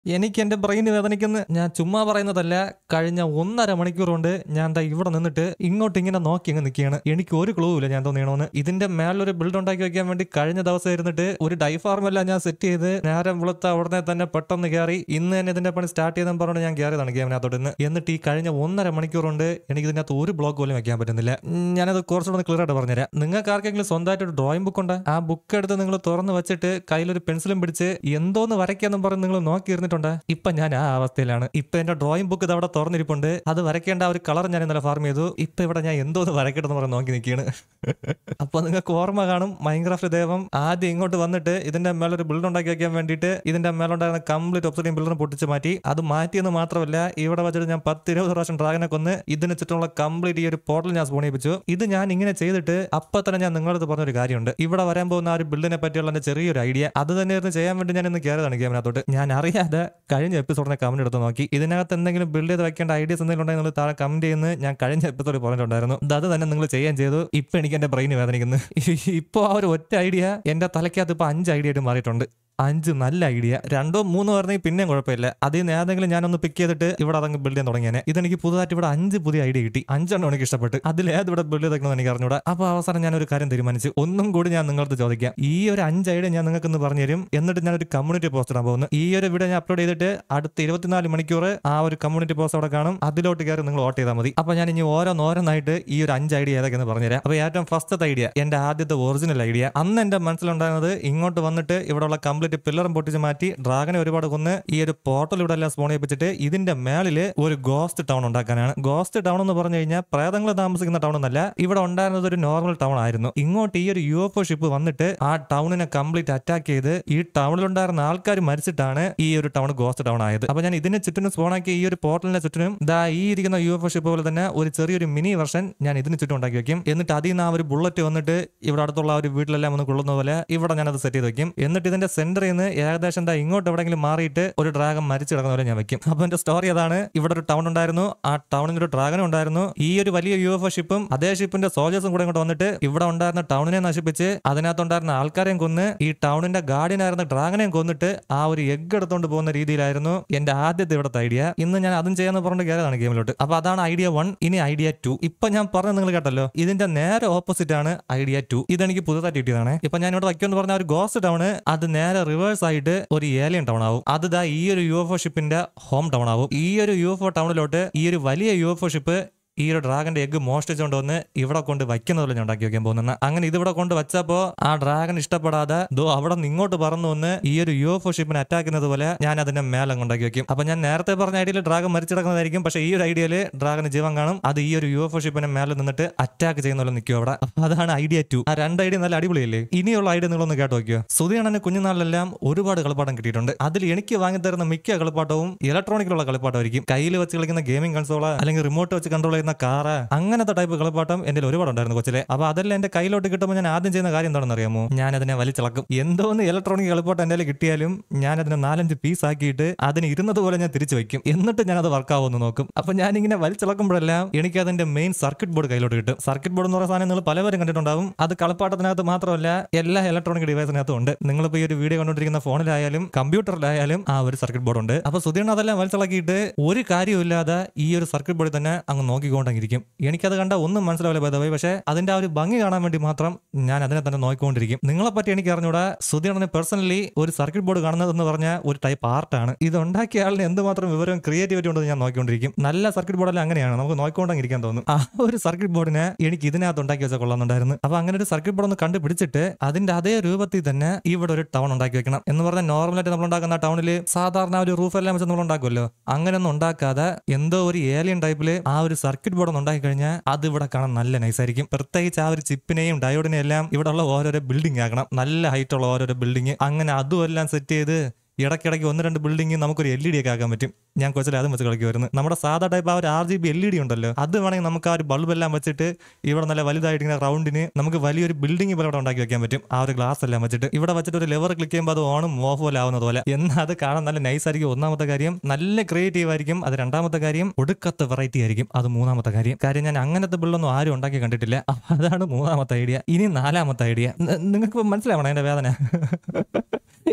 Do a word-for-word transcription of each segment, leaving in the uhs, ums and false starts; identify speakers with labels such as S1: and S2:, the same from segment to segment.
S1: എനിക്ക് എന്റെ ബ്രെയിന് വേദനിക്കുന്ന ഞാൻ ചുമ്മാ പറയുന്നതല്ല. കഴിഞ്ഞ ഒന്നര മണിക്കൂർ കൊണ്ട് ഞാൻ ദാ ഇവിടെ നിന്നിട്ട് ഇങ്ങോട്ട് ഇങ്ങനെ നോക്കി അങ്ങ് നിൽക്കുകയാണ്. എനിക്ക് ഒരു ക്ലൂ ഇല്ല ഞാൻ തോന്നിയണമെന്ന്. ഇതിന്റെ മേലൊരു ബിൽഡ് ഉണ്ടാക്കി വെക്കാൻ വേണ്ടി കഴിഞ്ഞ ദിവസം ഇരുന്നിട്ട് ഒരു ഡൈഫാർമെല്ലാം ഞാൻ സെറ്റ് ചെയ്ത് നേരം വെളുത്ത ഉടനെ തന്നെ പെട്ടെന്ന് കയറി ഇന്ന് തന്നെ ഇതിന്റെ പണി സ്റ്റാർട്ട് ചെയ്തെന്ന് പറഞ്ഞുകൊണ്ട് ഞാൻ കയറിയതാണ് ഗെയിമിനകത്തോട്ട് നിന്ന്. എന്നിട്ട് ഈ കഴിഞ്ഞ ഒന്നര മണിക്കൂർ കൊണ്ട് എനിക്ക് ഇതിനകത്ത് ഒരു ബ്ലോക്ക് പോലും വെക്കാൻ പറ്റുന്നില്ല. ഞാനത് കുറച്ചുകൂടെ ക്ലിയർ ആയിട്ട് പറഞ്ഞുതരാം. നിങ്ങൾക്ക് ആർക്കെങ്കിലും സ്വന്തമായിട്ട് ഒരു ഡ്രോയിങ് ബുക്ക് ഉണ്ട്, ആ ബുക്ക് എടുത്ത് നിങ്ങൾ തുറന്ന് വെച്ചിട്ട് കയ്യിലൊരു പെൻസിലും പിടിച്ച് എന്തോന്ന് വരയ്ക്കാന്നും പറഞ്ഞ് നിങ്ങൾ നോക്കിയിരുന്നിട്ടുണ്ട്. ഇപ്പൊ ഞാൻ ആ അവസ്ഥയിലാണ്. ഇപ്പൊ എന്റെ ഡ്രോയിങ് ബുക്ക് ഇത് അവിടെ തുറന്നിരിപ്പുണ്ട്. അത് വരയ്ക്കേണ്ട ഒരു കളർ ഞാൻ ഇന്നലെ ഫാർം ചെയ്തു. ഇപ്പൊ ഇവിടെ ഞാൻ എന്തോന്ന് വരയ്ക്കണമെന്ന് പറഞ്ഞ് നോക്കി നിൽക്കുകയാണ്. അപ്പൊ നിങ്ങൾക്ക് ഓർമ്മ കാണും, മൈൻക്രാഫ്റ്റ് ദേവം ആദ്യം ഇങ്ങോട്ട് വന്നിട്ട് ഇതിന്റെ മേലൊരു ബിൽഡ് ഉണ്ടാക്കി വെക്കാൻ വേണ്ടിയിട്ട് ഇതിന്റെ മേലുണ്ടായിരുന്ന കംപ്ലീറ്റ് ഒബ്സിഡിയൻ ബിൽഡറിനെ പൊട്ടിച്ച് മാറ്റി. അത് മാറ്റിയെന്ന് മാത്രമല്ല, ഇവിടെ വെച്ചിട്ട് ഞാൻ പത്ത് ഇരുപത് പ്രാവശ്യം ഡ്രാഗനെ കൊന്ന് ഇതിന് ചുറ്റുമുള്ള കംപ്ലീറ്റ് ഈ ഒരു പോർട്ടൽ ഞാൻ സ്പോണിപ്പിച്ചു. ഇത് ഞാൻ ഇങ്ങനെ ചെയ്തിട്ട് അപ്പൊ തന്നെ ഞാൻ നിങ്ങളടുത്ത് പറഞ്ഞൊരു കാര്യമുണ്ട്. ഇവിടെ വരാൻ പോകുന്ന ആ ഒരു ബിൽഡിനെ പറ്റിയുള്ള എന്റെ ചെറിയൊരു ഐഡിയ അത് തന്നെയായിരുന്നു ചെയ്യാൻ വേണ്ടി ഞാൻ ഇന്ന് കയറിയതാണ് ഗെയിമിനകത്തോട്ട്. ഞാൻ അറിയാതെ കഴിഞ്ഞ എപ്പിസോഡിനെ കമന്റ് എടുത്ത് നോക്കി. ഇതിനകത്ത് എന്തെങ്കിലും ബിൽഡ് ചെയ്ത് വെക്കേണ്ട ഐഡിയസ് എന്തെങ്കിലും ഉണ്ടെങ്കിൽ നിങ്ങൾ താഴെ കമന്റ് ചെയ്യുന്ന ഞാൻ കഴിഞ്ഞ എപ്പിസോഡിൽ പറഞ്ഞിട്ടുണ്ടായിരുന്നു. അത് തന്നെ നിങ്ങൾ ചെയ്യാൻ ചെയ്തു. ഇപ്പൊ എനിക്ക് എന്റെ ബ്രെയിൻ വേദനിക്കുന്നു. ഇപ്പൊ ആ ഒരു ഒറ്റ ഐഡിയ എന്റെ തലയ്ക്കകത്ത് ഇപ്പൊ അഞ്ച് ഐഡിയ ആയിട്ട് മാറിയിട്ടുണ്ട്. അഞ്ച് നല്ല ഐഡിയ. രണ്ടോ മൂന്നോ പറഞ്ഞെങ്കിൽ പിന്നെയും കുഴപ്പമില്ല. അതിൽ നിന്ന് ഏതെങ്കിലും ഞാനൊന്ന് പിക്ക് ചെയ്തിട്ട് ഇവിടെ അതങ്ങ് ബിൽഡ് ചെയ്യാൻ തുടങ്ങിയാൽ ഇതെനിക്ക് പുതുതായിട്ട് ഇവിടെ അഞ്ച് പുതിയ ഐഡിയ കിട്ടി. അഞ്ചെണ്ണം എനിക്ക് ഇഷ്ടപ്പെട്ട്. അതിൽ ഏത് ഇവിടെ ബിൽഡ് ചെയ്തെന്ന് എനിക്ക് അറിഞ്ഞൂടാ. അപ്പൊ അവസാനം ഞാൻ ഒരു കാര്യം തീരുമാനിച്ചു. ഒന്നും കൂടി ഞാൻ നിങ്ങൾക്ക് ചോദിക്കാം. ഈ ഒരു അഞ്ച് ഐഡിയ ഞാൻ നിങ്ങൾക്ക് ഒന്ന് പറഞ്ഞു തരും. എന്നിട്ട് ഞാൻ ഒരു കമ്മ്യൂണിറ്റി പോസ്റ്റ് ഇടാൻ പോകുന്നു. ഈ ഒരു വീഡിയോ ഞാൻ അപ്ലോഡ് ചെയ്തിട്ട് അടുത്ത ഇരുപത്തിനാല് മണിക്കൂർ ആ ഒരു കമ്മ്യൂണിറ്റി പോസ്റ്റ് അവിടെ കാണും. അതിലോട്ട് കയറി നിങ്ങൾ വോട്ട് ചെയ്താൽ മതി. അപ്പൊ ഞാൻ ഇനി ഓരോന്നോരോന്നായിട്ട് ഈ ഒരു അഞ്ച് ഐഡിയ ഏതൊക്കെയെന്ന് പറഞ്ഞുതരാം. അപ്പൊ ഏറ്റവും ഫസ്റ്റത്തെ ഐഡിയ എന്റെ ആദ്യത്തെ ഒറിജിനൽ ഐഡിയ. അന്ന് എന്റെ മനസ്സിലുണ്ടായിരുന്നത് ഇങ്ങോട്ട് വന്നിട്ട് ഇവിടെയുള്ള കംപ്ലീറ്റ് പില്ലറും പൊട്ടിച്ച് മാറ്റി ഡ്രാഗനെ ഒരുപാട് കൊന്ന് ഈ ഒരു പോർട്ടൽ ഇവിടെ എല്ലാം സ്പോൺ ചെയ്യിപ്പിച്ചിട്ട് ഇതിന്റെ മേളില് ഒരു ഗോസ്റ്റ് ടൗൺ ഉണ്ടാക്കാനാണ്. ഗോസ്റ്റ് ടൗൺ എന്ന് പറഞ്ഞു കഴിഞ്ഞാൽ പ്രേതങ്ങൾ താമസിക്കുന്ന ടൗൺ എന്നല്ല. ഇവിടെ ഉണ്ടായിരുന്നത് ഒരു നോർമൽ ടൗൺ ആയിരുന്നു. ഇങ്ങോട്ട് ഈ ഒരു യു എഫ് ഒ ഷിപ്പ് വന്നിട്ട് ആ ടൗണിനെ കംപ്ലീറ്റ് അറ്റാക്ക് ചെയ്ത് ഈ ടൗണിലുണ്ടായിരുന്ന ആൾക്കാർ മരിച്ചിട്ടാണ് ഈ ഒരു ടൗൺ ഗോസ്റ്റ് ടൗൺ ആയത്. അപ്പൊ ഞാൻ ഇതിന് ചുറ്റിനും സ്പോൺ ആക്കി ഈ ഒരു പോർട്ടലിന്റെ ചുറ്റിനും ദാ ഈ ഇരിക്കുന്ന യു എഫ് ഒ ഷിപ്പ് പോലെ തന്നെ ഒരു ചെറിയൊരു മിനി വെർഷൻ ഞാൻ ഇതിന് ചുറ്റും ഉണ്ടാക്കി വെക്കും. എന്നിട്ട് അതിൽ നിന്ന് ആ ഒരു ബുള്ളറ്റ് വന്നിട്ട് ഇവിടെ അടുത്തുള്ള ഒരു വീട്ടിലെല്ലാം ഒന്ന് കൊള്ളുന്ന പോലെ ഇവിടെ ഞാൻ അത് സെറ്റ് ചെയ്ത് വെക്കും. എന്നിട്ട് ഇതിന്റെ സെന്ററിൽ നിന്ന് ഏകദേശം എന്താ ഇങ്ങോട്ട് എവിടെയെങ്കിലും മാറിയിട്ട് ഒരു ഡ്രാഗൺ മരിച്ചു കിടക്കുന്ന പോലെ ഞാൻ വെക്കും. അപ്പൊ എന്റെ സ്റ്റോറി അതാണ്. ഇവിടെ ഒരു ടൗൺ ഉണ്ടായിരുന്നു. ആ ടൗണിൽ ഒരു ഡ്രാഗനും ഉണ്ടായിരുന്നു. ഈ ഒരു വലിയ യു എഫ് ഒ ഷിപ്പും അതേ ഷിപ്പിന്റെ സോൾജേഴ്സും കൂടെ ഇങ്ങോട്ട് വന്നിട്ട് ഇവിടെ ഉണ്ടായിരുന്ന ടൗണിനെ നശിപ്പിച്ച് അതിനകത്തുണ്ടായിരുന്ന ആൾക്കാരെയും കൊന്ന് ഈ ടൗണിന്റെ ഗാർഡിയനായിരുന്ന ഡ്രാഗനെയും കൊന്നിട്ട് ആ ഒരു എഗ് എടുത്തോണ്ട് പോകുന്ന രീതിയിലായിരുന്നു എന്റെ ആദ്യത്തെ ഇവിടുത്തെ ഐഡിയ. ഇന്ന് ഞാൻ അതും ചെയ്യാന്ന് പറഞ്ഞിട്ട് കയറിയതാണ് ഗെയിമിലോട്ട്. അപ്പൊ അതാണ് ഐഡിയ വൺ. ഇനി ഐഡിയ ടു. ഇപ്പൊ ഞാൻ പറഞ്ഞത് നിങ്ങൾ കേട്ടല്ലോ. ഇതിന്റെ നേരെ ഓപ്പോസിറ്റ് ആണ് ഐഡിയ ടു. ഇതെനിക്ക് പുതുതായിട്ട് കിട്ടിയതാണ്. ഇപ്പൊ ഞാൻ ഇവിടെ വയ്ക്കുമെന്ന് പറഞ്ഞ ഒരു ഗോസ്റ്റ് ടൗൺ അത് നേരെ റിവേഴ്സ് ആയിട്ട് ഒരു ഏലിയൻ ടൗൺ ആവും. അത് ദാ ഈ ഒരു യു എഫ് ഒ ഷിപ്പിന്റെ ഹോം ടൗൺ ആവും. ഈ ഒരു യു എഫ് ഒ ടൗണിലോട്ട് ഈ ഒരു വലിയ യു എഫ് ഒ ഷിപ്പ് ഈ ഒരു ഡ്രാഗന്റെ എഗ് മോഷ്ടിച്ചുകൊണ്ട് വന്ന് ഇവിടെ കൊണ്ട് വയ്ക്കുന്നതല്ല ഞാൻ ഉണ്ടാക്കി വെക്കാൻ പോകുന്നത്. അങ്ങനെ ഇതിവിടെ കൊണ്ട് വെച്ചപ്പോ ആ ഡ്രാഗൻ ഇഷ്ടപ്പെടാതെ ദോ അവിടെ നിന്ന് ഇങ്ങോട്ട് പറന്നു വന്ന് ഈ ഒരു യു എഫ് ഒ ഷിപ്പിനെ അറ്റാക്ക് ചെയ്യുന്നത് പോലെ ഞാൻ അതിന്റെ മേലെ ഉണ്ടാക്കി വെക്കും. അപ്പൊ ഞാൻ നേരത്തെ പറഞ്ഞ ഐഡിയയിൽ ഡ്രാഗൻ മരിച്ചിടക്കുന്നതായിരിക്കും. പക്ഷേ ഈ ഒരു ഐഡിയയിൽ ഡ്രാഗന് ജീവൻ കാണും. അത് ഈ ഒരു യു എഫ് ഒ ഷിപ്പിനെ മേലെ നിന്നിട്ട് അറ്റാക്ക് ചെയ്യുന്ന പോലെ നിൽക്കും അവിടെ. അപ്പൊ അതാണ് ഐഡിയ ടു. ആ രണ്ട് ഐഡിയ നല്ല അടിപൊളിയല്ലേ? ഇനിയുള്ള ഐഡിയ നിങ്ങളൊന്ന് കേട്ടോ നോക്കിയോ. സുധിയാണെന്ന് കുഞ്ഞുനാളിലെല്ലാം ഒരുപാട് കളിപ്പാട്ടം കിട്ടിയിട്ടുണ്ട്. അതിൽ എനിക്ക് വാങ്ങി തരുന്ന മിക്ക കളിപ്പാട്ടവും ഇലക്ട്രോണിക്കിലുള്ള കളിപ്പാട്ടമായിരിക്കും. കയ്യിൽ വെച്ച് കളിക്കുന്ന ഗെയിമിംഗ് കൺസോള് അല്ലെങ്കിൽ റിമോട്ട് വെച്ച് കൺട്രോൾ ചെയ്യുന്ന കാറ്, അങ്ങനത്തെ ടൈപ്പ് കളിപ്പാട്ടം എന്റെ ഒരുപാട് ഉണ്ടായിരുന്നു കൊച്ചിലെ. അപ്പൊ അതെല്ലാം എന്റെ കയ്യിലോട്ട് കിട്ടുമ്പോൾ ഞാൻ ആദ്യം ചെയ്യുന്ന കാര്യം എന്താണെന്ന് അറിയാമോ? ഞാൻ അതിനെ വലിച്ചിളക്കും. എന്തോന്ന് ഇലക്ട്രോണിക് കളിപ്പാട്ടം എന്റെ കിട്ടിയാലും ഞാൻ അതിനെ നാലഞ്ച് പീസ് ആക്കിയിട്ട് അതിന് ഇരുന്നത് പോലെ ഞാൻ തിരിച്ചു വെക്കും. എന്നിട്ട് ഞാൻ അത് വർക്കാവുമെന്ന് നോക്കും. അപ്പൊ ഞാൻ ഇങ്ങനെ വലിച്ചിളക്കുമ്പോഴെല്ലാം എനിക്ക് അതിന്റെ മെയിൻ സർക്യൂട്ട് ബോർഡ് കയ്യിലോട്ട് കിട്ടും. സർക്യൂട്ട് ബോർഡ് എന്ന് പറയുന്ന സാധനം നിങ്ങൾ പലവരും കണ്ടിട്ടുണ്ടാവും. അത് കളിപ്പാട്ടത്തിനകത്ത് മാത്രമല്ല എല്ലാ ഇലക്ട്രോണിക് ഡിവൈസിനകത്തും ഉണ്ട്. നിങ്ങളിപ്പോ ഈ ഒരു വീഡിയോ കണ്ടുകൊണ്ടിരിക്കുന്ന ഫോണിലായാലും കമ്പ്യൂട്ടറിലായാലും ആ ഒരു സർക്യൂട്ട് ബോർഡ് ഉണ്ട്. അപ്പൊ സുധീർണ അതെല്ലാം വലിച്ചിളക്കിയിട്ട് ഒരു കാര്യമില്ലാതെ ഈ ഒരു സർക്യൂട്ട് ബോർഡിൽ തന്നെ അങ്ങ് നോക്കിക്കൊണ്ടിരിക്കും. എനിക്കത് കണ്ട ഒന്നും മനസ്സിലാവില്ല ബൈ. പക്ഷേ അതിന്റെ ആ ഒരു ഭംഗി കാണാൻ വേണ്ടി മാത്രം ഞാൻ അതിനെ തന്നെ നോക്കിക്കൊണ്ടിരിക്കും. നിങ്ങളെ പറ്റി എനിക്ക് അറിഞ്ഞൂടാ. സുധീറിനെ പേഴ്സണലി ഒരു സർക്യൂട്ട് ബോർഡ് കാണുന്നത് എന്ന് പറഞ്ഞാൽ ഒരു ടൈപ്പ് ആർട്ടാണ്. ഇത് ഉണ്ടാക്കിയ ആളിന് എന്തുമാത്രം വിവരവും ക്രിയേറ്റിവിറ്റി ഉണ്ടെന്ന് ഞാൻ നോക്കിക്കൊണ്ടിരിക്കും. നല്ല സർക്യൂട്ട് ബോർഡെല്ലാം അങ്ങനെയാണ്, നമുക്ക് നോക്കിക്കൊണ്ടിരിക്കാൻ തോന്നും. ആ ഒരു സർക്യൂട്ട് ബോർഡിനെ എനിക്ക് ഇതിനകത്ത് ഉണ്ടാക്കി വെച്ചാൽ കൊള്ളാന്നുണ്ടായിരുന്നു. അപ്പൊ അങ്ങനെ ഒരു സർക്യൂട്ട് ബോർഡ് ഒന്ന് കണ്ടുപിടിച്ചിട്ട് അതിന്റെ അതേ രൂപത്തിൽ തന്നെ ഇവിടെ ഒരു ടൗൺ ഉണ്ടാക്കി വെക്കണം. എന്ന് പറഞ്ഞാൽ നോർമലായിട്ട് നമ്മൾ ഉണ്ടാക്കുന്ന ടൗണിൽ സാധാരണ ഒരു റൂഫ് എല്ലാം വെച്ച് നമ്മൾ ഉണ്ടാക്കുമല്ലോ, അങ്ങനെയൊന്നും ഉണ്ടാക്കാതെ എന്തോ ഒരു ഏലിയൻ ടൈപ്പില് ആ ഒരു സർക്യൂട്ട് ബോർഡ് ഒന്ന് ഉണ്ടാക്കി കഴിഞ്ഞാൽ അത് ഇവിടെ കാണാൻ നല്ല നൈസായിരിക്കും. പ്രത്യേകിച്ച് ആ ഒരു ചിപ്പിനെയും ഡയോഡിനെയും എല്ലാം ഇവിടെ ഉള്ള ഓരോരോ ബിൽഡിംഗ് ആക്കണം. നല്ല ഹൈറ്റ് ഉള്ള ഓരോരോ ബിൽഡിംഗ്. അങ്ങനെ അതും എല്ലാം സെറ്റ് ചെയ്ത് ഇടയ്ക്കിടയ്ക്ക് ഒന്ന് രണ്ട് ബിൽഡിംഗ് നമുക്കൊരു എൽ ഇ ഡി ഒക്കെ ആക്കാൻ പറ്റും. ഞാൻ കൊച്ചിൽ അതും വെച്ച് കളിക്കുമായിരുന്നു. നമ്മുടെ സാധാ ടൈപ്പ് ആ ഒരു R G B L E D ഉണ്ടല്ലോ, അത് വേണമെങ്കിൽ നമുക്ക് ആ ഒരു ബൾബ് എല്ലാം വെച്ചിട്ട് ഇവിടെ നല്ല വലുതായിട്ട് ഇങ്ങനെ റൗണ്ടിന് നമുക്ക് വലിയൊരു ബിൽഡിംഗ് പോലെ ഇവിടെ ഉണ്ടാക്കി വെക്കാൻ പറ്റും. ആ ഒരു ഗ്ലാസ് എല്ലാം വെച്ചിട്ട് ഇവിടെ വെച്ചിട്ട് ഒരു ലെവർ ക്ലിക്ക് ചെയ്യുമ്പോൾ അത് ഓണും ഓഫ് പോലെ ആവുന്നത് പോലെ. എന്നാൽ അത് കാണാൻ നല്ല നൈസ് ആയിരിക്കും. ഒന്നാമത്തെ കാര്യം നല്ല ക്രിയേറ്റീവ് ആയിരിക്കും. അത് രണ്ടാമത്തെ കാര്യം ഒടുക്കത്തെ വെറൈറ്റി ആയിരിക്കും. അത് മൂന്നാമത്തെ കാര്യം. കാര്യം ഞാൻ അങ്ങനത്തെ ബിൽഡൊന്നും ആരും ഉണ്ടാക്കി കണ്ടിട്ടില്ല. അതാണ് മൂന്നാമത്തെ ഐഡിയ. ഇനി നാലാമത്തെ ഐഡിയ. നിങ്ങൾക്ക് മനസ്സിലാവണം എന്റെ വേദന.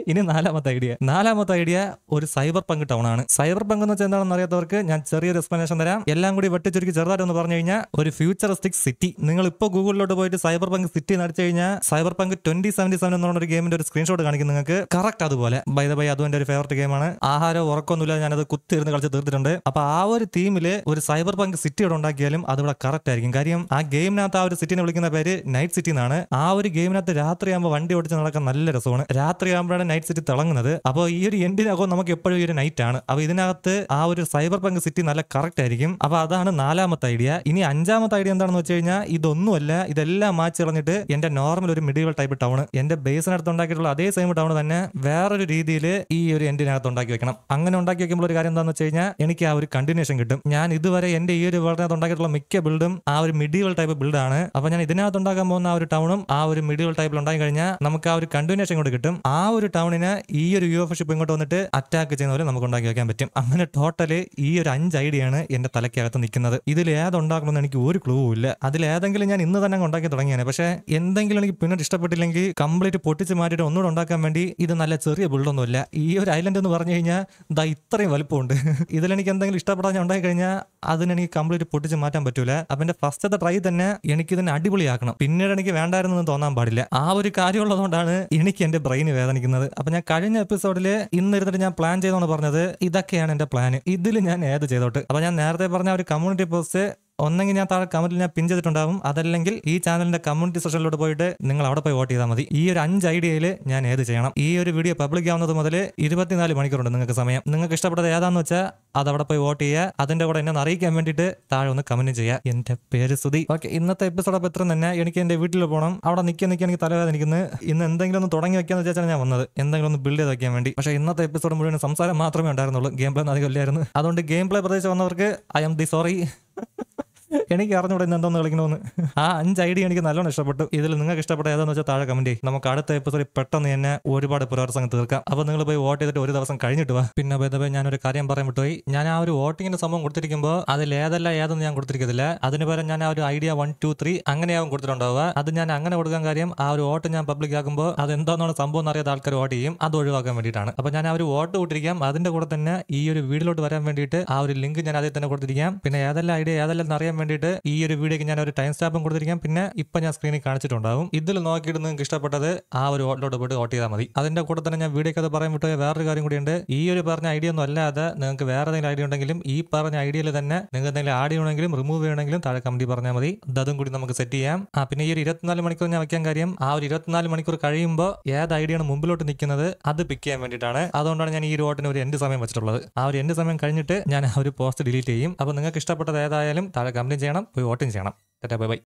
S1: ഇനി നാലാമത്തെ ഐഡിയ നാലാമത്തെ ഐഡിയ ഒരു സൈബർ പങ്ക് ടൗൺ ആണ്. സൈബർ പങ്ക് എന്ന് വെച്ചാൽ എന്താണെന്ന് അറിയാത്തവർക്ക് ഞാൻ ചെറിയൊരു എക്സ്പ്ലനേഷൻ തരാം. എല്ലാം കൂടി വെട്ടിച്ചുരുക്കി ചെറുതായിട്ടൊന്ന് പറഞ്ഞു കഴിഞ്ഞാൽ ഒരു ഫ്യൂച്ചറിസ്റ്റിക് സിറ്റി. നിങ്ങൾ ഇപ്പോൾ ഗൂഗിളിലോട്ട് പോയിട്ട് സൈബർ പങ്ക് സിറ്റി നടിച്ചു കഴിഞ്ഞാൽ സൈബർ പങ്ക് ട്വന്റി സെവന്റി സെവൻ എന്ന് പറഞ്ഞ ഒരു ഗെയിമിന്റെ ഒരു സ്ക്രീൻഷോട്ട് കാണിക്കും നിങ്ങൾക്ക്. കറക്റ്റ് അതുപോലെ. ബൈ ദ ബൈ അതും എന്റെ ഒരു ഫേവറേറ്റ് ഗെയിമാണ്. ആഹാരം ഉറക്കൊന്നുമില്ല, ഞാനത് കുത്തിരുന്ന് കളിച്ച് തീർത്തിട്ടുണ്ട്. അപ്പൊ ആ ഒരു തീമില് ഒരു സൈബർ പങ്ക് സിറ്റി ഇവിടെ ഉണ്ടാക്കിയാലും അതിവിടെ കറക്റ്റ് ആയിരിക്കും. കാര്യം ആ ഗെയിമിനകത്ത് ആ ഒരു സിറ്റിനെ വിളിക്കുന്ന പേര് നൈറ്റ് സിറ്റി എന്നാണ്. ആ ഒരു ഗെയിമിനകത്ത് രാത്രിയാകുമ്പോൾ വണ്ടി ഓടിച്ച് നടക്കാൻ നല്ല രസമാണ്. രാത്രിയാകുമ്പോഴാണ് നൈറ്റ് സിറ്റി തിളങ്ങുന്നത്. അപ്പോൾ ഈ ഒരു എൻഡിനകം നമുക്ക് എപ്പോഴും ഈ ഒരു നൈറ്റ് ആണ്. അപ്പൊ ഇതിനകത്ത് ആ ഒരു സൈബർ പങ്ക് സിറ്റി നല്ല കറക്റ്റ് ആയിരിക്കും. അപ്പൊ അതാണ് നാലാമത്തെ ഐഡിയ. ഇനി അഞ്ചാമത്തെ ഐഡിയ എന്താണെന്ന് വെച്ച് കഴിഞ്ഞാൽ ഇതൊന്നുമല്ല, ഇതെല്ലാം മാച്ച് കളഞ്ഞിട്ട് എന്റെ നോർമൽ ഒരു മിഡീവൽ ടൈപ്പ് ടൗൺ എന്റെ ബേസിനകത്ത് ഉണ്ടാക്കിയിട്ടുള്ള അതേ സെയിം ടൗൺ തന്നെ വേറൊരു രീതിയിൽ ഈ ഒരു എൻഡിനകത്ത് ഉണ്ടാക്കി വെക്കണം. അങ്ങനെ ഉണ്ടാക്കി വെക്കുമ്പോൾ ഒരു കാര്യം എന്താണെന്ന് വെച്ച് കഴിഞ്ഞാൽ എനിക്ക് ആ ഒരു കണ്ടിന്യൂഷൻ കിട്ടും. ഞാൻ ഇതുവരെ എന്റെ ഈ ഒരു വേൾഡിനകത്ത് ഉണ്ടാക്കിയിട്ടുള്ള മിക്ക ബിൽഡും ആ ഒരു മിഡീവൽ ടൈപ്പ് ബിൽഡാണ്. അപ്പൊ ഞാൻ ഇതിനകത്ത് ഉണ്ടാക്കാൻ പോകുന്ന ആ ഒരു ടൗണും ആ ഒരു മിഡീവൽ ടൈപ്പിൽ ഉണ്ടാക്കി കഴിഞ്ഞാൽ നമുക്ക് ആ ഒരു കണ്ടിന്യൂഷൻ കൊണ്ട് കിട്ടും. ആ ഒരു ടൗണിന് ഈ ഒരു യു എഫ് ഷിപ്പ് ഇങ്ങോട്ട് വന്നിട്ട് അറ്റാക്ക് ചെയ്യുന്ന പോലെ നമുക്ക് ഉണ്ടാക്കി വെക്കാൻ പറ്റും. അങ്ങനെ ടോട്ടല് ഈ ഒരു അഞ്ച് ഐഡിയാണ് എന്റെ തലയ്ക്കകത്ത് നിൽക്കുന്നത്. ഇതിൽ ഏതുണ്ടാക്കണമെന്ന് എനിക്ക് ഒരു ക്ലൂ ഇല്ല. അതിൽ ഏതെങ്കിലും ഞാൻ ഇന്ന് തന്നെ ഉണ്ടാക്കി തുടങ്ങിയാണ്. പക്ഷേ എന്തെങ്കിലും എനിക്ക് പിന്നീട് ഇഷ്ടപ്പെട്ടില്ലെങ്കിൽ കംപ്ലീറ്റ് പൊട്ടിച്ച് മാറ്റിയിട്ട് ഒന്നുകൂടെ ഉണ്ടാക്കാൻ വേണ്ടി ഇത് നല്ല ചെറിയ ബിൽഡൊന്നുമില്ല. ഈ ഒരു ഐലൻഡ് എന്ന് പറഞ്ഞു കഴിഞ്ഞാൽ ദാ ഇത്രയും വലുപ്പമുണ്ട്. ഇതിലെനിക്ക് എന്തെങ്കിലും ഇഷ്ടപ്പെടാൻ ഞാൻ ഉണ്ടാക്കി കഴിഞ്ഞാൽ അതിനെനിക്ക് കംപ്ലീറ്റ് പൊട്ടിച്ച് മാറ്റാൻ പറ്റൂല. അപ്പൊ എന്റെ ഫസ്റ്റത്തെ ട്രൈ തന്നെ എനിക്ക് ഇതിനെ അടിപൊളിയാക്കണം. പിന്നീട് എനിക്ക് വേണ്ടായിരുന്നു തോന്നാൻ പാടില്ല. ആ ഒരു കാര്യമുള്ളതുകൊണ്ടാണ് എനിക്ക് എന്റെ ബ്രെയിൻ വേദനിക്കുന്നത്. അപ്പൊ ഞാൻ കഴിഞ്ഞ എപ്പിസോഡില് ഇന്നിരുന്നിട്ട് ഞാൻ പ്ലാൻ ചെയ്തോന്ന് പറഞ്ഞത് ഇതൊക്കെയാണ് എന്റെ പ്ലാൻ. ഇതിൽ ഞാൻ ഏത് ചെയ്തോട്ട്. അപ്പൊ ഞാൻ നേരത്തെ പറഞ്ഞ ഒരു കമ്മ്യൂണിറ്റി പോസ്റ്റ് ഒന്നെങ്കിൽ ഞാൻ താഴെ കമന്റിൽ ഞാൻ പിൻ ചെയ്തിട്ടുണ്ടാവും, അതല്ലെങ്കിൽ ഈ ചാനലിന്റെ കമ്മ്യൂണിറ്റി സെക്ഷനിലോട്ട് പോയിട്ട് നിങ്ങൾ അവിടെ പോയി വോട്ട് ചെയ്താൽ മതി. ഈ ഒരു അഞ്ച് ഐഡിയയിൽ ഞാൻ ഏത് ചെയ്യണം. ഈ ഒരു വീഡിയോ പബ്ലിക് ആവുന്നത് മുതൽ ഇരുപത്തിനാല് മണിക്കൂറുണ്ട് നിങ്ങൾക്ക് സമയം. നിങ്ങൾക്ക് ഇഷ്ടപ്പെട്ടത് ഏതാന്ന് വെച്ചാൽ അത് അവിടെ പോയി വോട്ട് ചെയ്യുക. അതിന്റെ കൂടെ എന്നെ അറിയിക്കാൻ വേണ്ടിയിട്ട് താഴെ ഒന്ന് കമന്റ് ചെയ്യുക. എന്റെ പേര് സുധി. ഓക്കെ, ഇന്നത്തെ എപ്പിസോഡ് അപ്പോൾ ഇത്ര തന്നെ. എനിക്ക് എന്റെ വീട്ടിൽ പോകണം. അവിടെ നിൽക്കാൻ നിൽക്കാൻ എനിക്ക് തലവേദനിക്കുന്നത്. ഇന്ന് എന്തെങ്കിലും ഒന്ന് തുടങ്ങി വെക്കാന്ന് വെച്ചാൽ ഞാൻ വന്നത് എന്തെങ്കിലും ഒന്ന് ബിൽഡ് ചെയ്ത് വെക്കാൻ വേണ്ടി. പക്ഷേ ഇന്നത്തെ എപ്പിസോഡ് മുഴുവൻ സംസാരം മാത്രമേ ഉണ്ടായിരുന്നുള്ളൂ. ഗെയിം പ്ലേ അധികം ഇല്ലായിരുന്നു. അതുകൊണ്ട് ഗെയിം പ്ലേ പ്രദേശത്ത് വന്നവർക്ക് ഐ എം ദി സോറി. എനിക്ക് അറിഞ്ഞൂടെ ഇന്ന് എന്തോന്ന് കളിക്കണമെന്ന്. ആ അഞ്ച് ഐഡിയ എനിക്ക് നല്ലോണം ഇഷ്ടപ്പെട്ടു. ഇതിൽ നിങ്ങൾക്ക് ഇഷ്ടപ്പെട്ട ഏതാന്ന് വെച്ചാൽ താഴെ കമന്റ് ചെയ്യും. നമുക്ക് അടുത്ത എപ്പിസോഡിൽ പെട്ടെന്ന് തന്നെ ഒരുപാട് പുനർസംഗം തീർക്കാം. അപ്പോൾ നിങ്ങൾ പോയി വോട്ട് ചെയ്തിട്ട് ഒരു ദിവസം കഴിഞ്ഞിട്ട് വാ. പിന്നെ ബൈ ഞാനൊരു കാര്യം പറയാൻ വിട്ടുപോയി. ഞാൻ ആ ഒരു വോട്ടിങ്ങിന്റെ സംഭവം കൊടുത്തിരിക്കുമ്പോൾ അതിൽ ഏതല്ല ഏതെന്ന് ഞാൻ കൊടുത്തിരിക്കത്തില്ല. അതിന് പകരം ഞാൻ ആ ഒരു ഐഡിയ വൺ ടു ത്രീ അങ്ങനെയാവും കൊടുത്തിട്ടുണ്ടാവുക. അത് ഞാൻ അങ്ങനെ കൊടുക്കാൻ കാര്യം ആ ഒരു വോട്ട് ഞാൻ പബ്ലിക് ആക്കുമ്പോൾ അത് എന്താണെന്നാണ് സംഭവം എന്നറിയാത്ത ആൾക്കാർ വോട്ട് ചെയ്യും. അത് ഒഴിവാക്കാൻ വേണ്ടിയിട്ടാണ്. അപ്പോൾ ഞാൻ ആ ഒരു വോട്ട് കൊടുത്തിരിക്കാം. അതിന്റെ കൂടെ തന്നെ ഈ ഒരു വീഡിയോയിലോട്ട് വരാൻ വേണ്ടിയിട്ട് ആ ഒരു ലിങ്ക് ഞാൻ അതിൽ തന്നെ കൊടുത്തിരിക്കാം. പിന്നെ ഏതെല്ലാം ഐഡിയ ഏതെല്ലാം അറിയാൻ വേണ്ടിയിട്ട് ഈ ഒരു വീഡിയോക്ക് ഞാൻ ഒരു ടൈം സ്റ്റാമ്പും കൊടുത്തിരിക്കാം. പിന്നെ ഇപ്പൊ ഞാൻ സ്ക്രീനിൽ കാണിച്ചിട്ടുണ്ടാവും. ഇതിൽ നോക്കിയിട്ട് നിങ്ങൾക്ക് ഇഷ്ടപ്പെട്ടത് ആ ഒരു വോട്ടിലോട്ട് പോയിട്ട് വോട്ട് ചെയ്താൽ മതി. അതിന്റെ കൂടെ തന്നെ ഞാൻ വീഡിയോക്ക് അത് പറയാൻ വിട്ടുപോയ വേറൊരു കാര്യം കൂടിയുണ്ട്. ഈ ഒരു പറഞ്ഞ ഐഡിയ ഒന്നും അല്ലാതെ നിങ്ങൾക്ക് വേറെ ഏതെങ്കിലും ഐഡിയ ഉണ്ടെങ്കിലും ഈ പറഞ്ഞ ഐഡിയയിൽ തന്നെ നിങ്ങൾക്ക് എന്തെങ്കിലും ആഡ് ചെയ്യണമെങ്കിലും റിമൂവ് ചെയ്യണമെങ്കിലും താഴെ കമന്റ് പറഞ്ഞാൽ മതി. അതും കൂടി നമുക്ക് സെറ്റ് ചെയ്യാം. ആ പിന്നെ ഈ ഒരു ഇരുപത്തിനാല് മണിക്കൂർ ഞാൻ വെക്കാൻ കാര്യം ആ ഒരു ഇരുപത്തിനാല് മണിക്കൂർ കഴിയുമ്പോൾ ഏത് ഐഡിയാണ് മുമ്പിലോട്ട് നിൽക്കുന്നത് അത് പിക്ക് ചെയ്യാൻ വേണ്ടിയിട്ടാണ്. അതുകൊണ്ടാണ് ഞാൻ ഈ ഒരു വോട്ടിന് ഒരു എൻഡ് സമയം വെച്ചിട്ടുള്ളത്. ആ ഒരു എൻഡ് സമയം കഴിഞ്ഞിട്ട് ഞാൻ ആ ഒരു പോസ്റ്റ് ഡിലീറ്റ് ചെയ്യും. അപ്പോൾ നിങ്ങൾക്ക് ഇഷ്ടപ്പെട്ടത് ഏതായാലും താഴെ കമന്റ് ചെയ്യണം, പോയി വോട്ടിങ് ചെയ്യണം. Bye by.